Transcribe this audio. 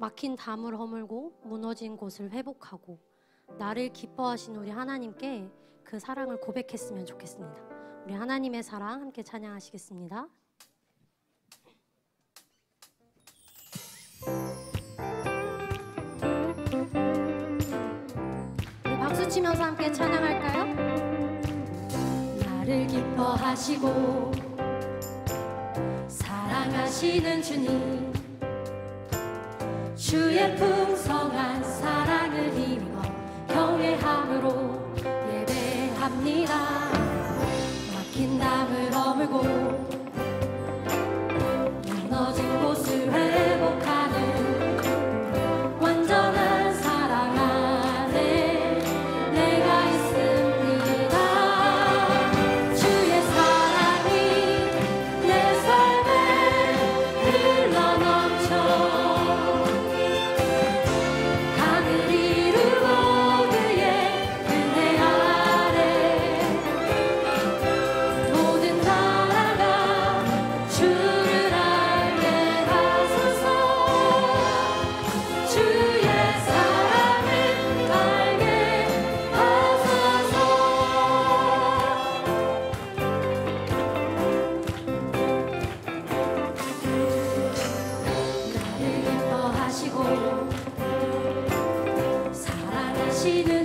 막힌 담을 허물고 무너진 곳을 회복하고 나를 기뻐하신 우리 하나님께 그 사랑을 고백했으면 좋겠습니다. 우리 하나님의 사랑 함께 찬양하시겠습니다. 우리 박수 치면서 함께 찬양할까요? 나를 기뻐하시고 사랑하시는 주님, 주의 풍성한 사랑을 힘입어 경외함으로 예배합니다. 막힌 담을 허물고 무너진 곳을 회복하는 완전한 사랑 안에 내가 있습니다. 주의 사랑이 내 삶에 흘러넘쳐 하늘 이루고 그의 은혜 아래 모든 나라가 주를 알게 하소서. 주의 사랑을 알게 하소서. 나를 기뻐하시고 사랑하시는